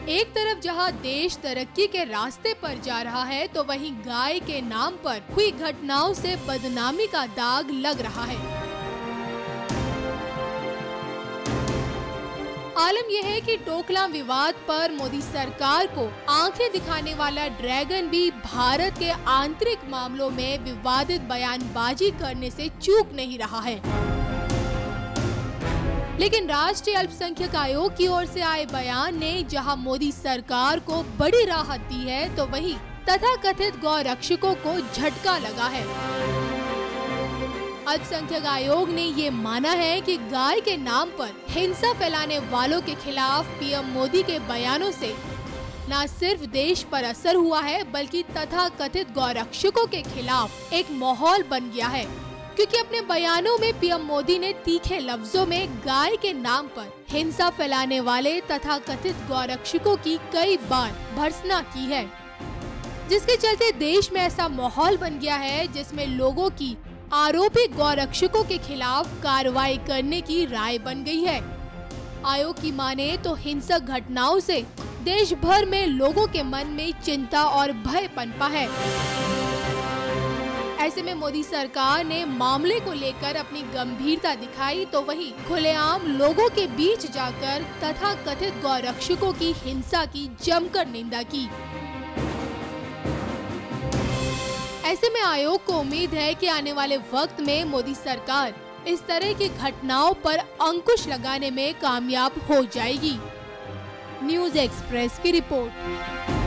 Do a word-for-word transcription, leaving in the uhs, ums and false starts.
एक तरफ जहां देश तरक्की के रास्ते पर जा रहा है, तो वहीं गाय के नाम पर हुई घटनाओं से बदनामी का दाग लग रहा है। आलम यह है कि डोकलाम विवाद पर मोदी सरकार को आंखें दिखाने वाला ड्रैगन भी भारत के आंतरिक मामलों में विवादित बयानबाजी करने से चूक नहीं रहा है। लेकिन राष्ट्रीय अल्पसंख्यक आयोग की ओर से आए बयान ने जहां मोदी सरकार को बड़ी राहत दी है, तो वहीं तथाकथित गौ रक्षकों को झटका लगा है। अल्पसंख्यक आयोग ने ये माना है कि गाय के नाम पर हिंसा फैलाने वालों के खिलाफ पीएम मोदी के बयानों से न सिर्फ देश पर असर हुआ है, बल्कि तथाकथित गौ रक्षकों के खिलाफ एक माहौल बन गया है। क्योंकि अपने बयानों में पीएम मोदी ने तीखे लफ्जों में गाय के नाम पर हिंसा फैलाने वाले तथाकथित गौरक्षकों की कई बार भर्त्सना की है, जिसके चलते देश में ऐसा माहौल बन गया है जिसमें लोगों की आरोपी गौरक्षकों के खिलाफ कार्रवाई करने की राय बन गई है। आयोग की माने तो हिंसक घटनाओं से देश भर में लोगों के मन में चिंता और भय पनपा है। ऐसे में मोदी सरकार ने मामले को लेकर अपनी गंभीरता दिखाई, तो वहीं खुलेआम लोगों के बीच जाकर तथाकथित गौरक्षकों की हिंसा की जमकर निंदा की। ऐसे में आयोग को उम्मीद है कि आने वाले वक्त में मोदी सरकार इस तरह की घटनाओं पर अंकुश लगाने में कामयाब हो जाएगी। न्यूज़ एक्सप्रेस की रिपोर्ट।